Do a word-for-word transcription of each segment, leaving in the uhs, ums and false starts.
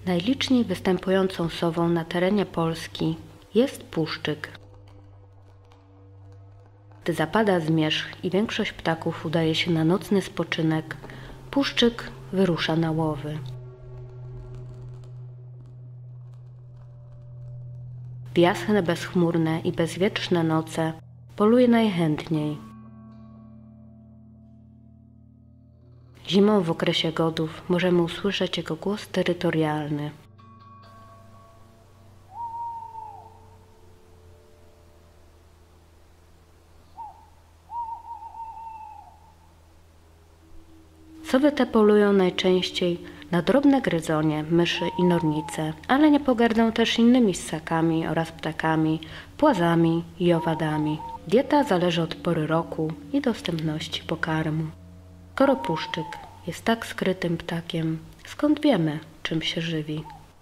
Najliczniej występującą sową na terenie Polski jest puszczyk. Gdy zapada zmierzch i większość ptaków udaje się na nocny spoczynek, puszczyk wyrusza na łowy. W jasne, bezchmurne i bezwietrzne noce poluje najchętniej. Zimą w okresie godów możemy usłyszeć jego głos terytorialny. Sowy te polują najczęściej na drobne gryzonie, myszy i nornice, ale nie pogardzą też innymi ssakami oraz ptakami, płazami i owadami. Dieta zależy od pory roku i dostępności pokarmu. Skoro puszczyk jest tak skrytym ptakiem, skąd wiemy, czym się żywi?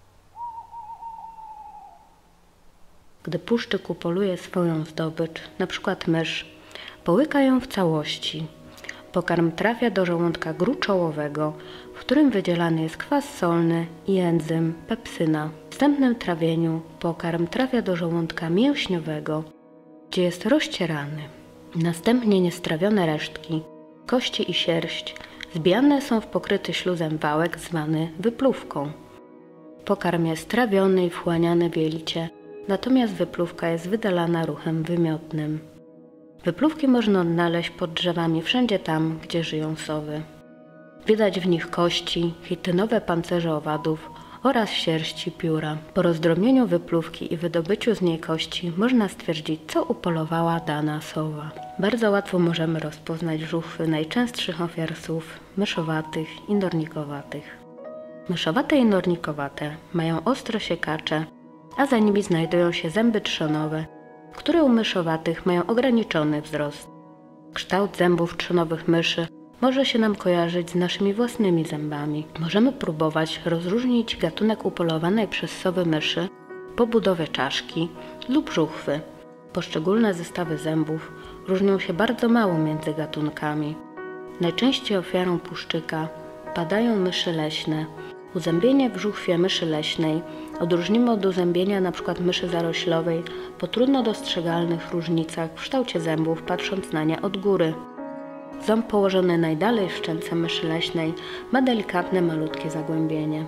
Gdy puszczyk upoluje swoją zdobycz, np. mysz, połyka ją w całości. Pokarm trafia do żołądka gruczołowego, w którym wydzielany jest kwas solny i enzym pepsyna. W wstępnym trawieniu pokarm trafia do żołądka mięśniowego, gdzie jest rozcierany. Następnie niestrawione resztki, kości i sierść zbijane są w pokryty śluzem wałek zwany wypluwką. Pokarm jest trawiony i wchłaniany w jelicie, natomiast wypluwka jest wydalana ruchem wymiotnym. Wypluwki można odnaleźć pod drzewami wszędzie tam, gdzie żyją sowy. Widać w nich kości, chitynowe pancerze owadów oraz sierści pióra. Po rozdrobnieniu wypluwki i wydobyciu z niej kości można stwierdzić, co upolowała dana sowa. Bardzo łatwo możemy rozpoznać żuchwy najczęstszych ofiar sów myszowatych i nornikowatych. Myszowate i nornikowate mają ostre siekacze, a za nimi znajdują się zęby trzonowe, które u myszowatych mają ograniczony wzrost. Kształt zębów trzonowych myszy może się nam kojarzyć z naszymi własnymi zębami. Możemy próbować rozróżnić gatunek upolowanej przez sowy myszy po budowie czaszki lub żuchwy. Poszczególne zestawy zębów różnią się bardzo mało między gatunkami. Najczęściej ofiarą puszczyka padają myszy leśne. Uzębienie w żuchwie myszy leśnej odróżnimy od uzębienia np. myszy zaroślowej po trudno dostrzegalnych różnicach w kształcie zębów, patrząc na nie od góry. Ząb położony najdalej w szczęce myszy leśnej ma delikatne, malutkie zagłębienie.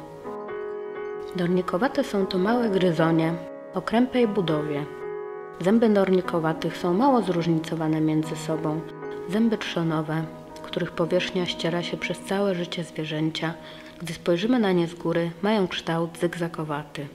Nornikowate są to małe gryzonie o krępej budowie. Zęby nornikowatych są mało zróżnicowane między sobą. Zęby trzonowe, których powierzchnia ściera się przez całe życie zwierzęcia, gdy spojrzymy na nie z góry, mają kształt zygzakowaty.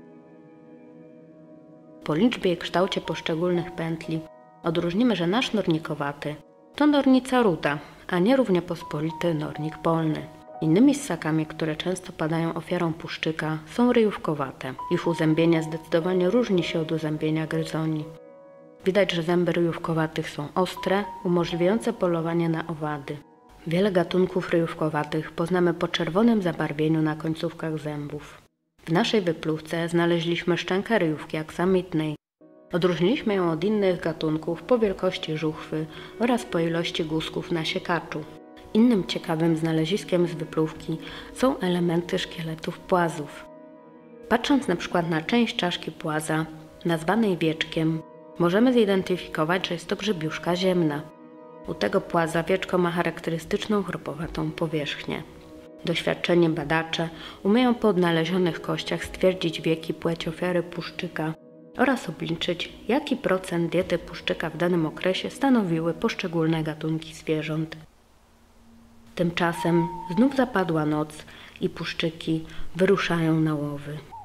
Po liczbie i kształcie poszczególnych pętli odróżnimy, że nasz nornikowaty to nornica ruda, a nie równie pospolity nornik polny. Innymi ssakami, które często padają ofiarą puszczyka, są ryjówkowate. Ich uzębienie zdecydowanie różni się od uzębienia gryzoni. Widać, że zęby ryjówkowatych są ostre, umożliwiające polowanie na owady. Wiele gatunków ryjówkowatych poznamy po czerwonym zabarwieniu na końcówkach zębów. W naszej wypluwce znaleźliśmy szczękę ryjówki aksamitnej. Odróżniliśmy ją od innych gatunków po wielkości żuchwy oraz po ilości guzków na siekaczu. Innym ciekawym znaleziskiem z wypluwki są elementy szkieletów płazów. Patrząc na przykład na część czaszki płaza, nazwanej wieczkiem, możemy zidentyfikować, że jest to grzybiuszka ziemna. U tego płaza wieczko ma charakterystyczną chropowatą powierzchnię. Doświadczeni badacze umieją po odnalezionych kościach stwierdzić wiek i płeć ofiary puszczyka oraz obliczyć, jaki procent diety puszczyka w danym okresie stanowiły poszczególne gatunki zwierząt. Tymczasem znów zapadła noc i puszczyki wyruszają na łowy.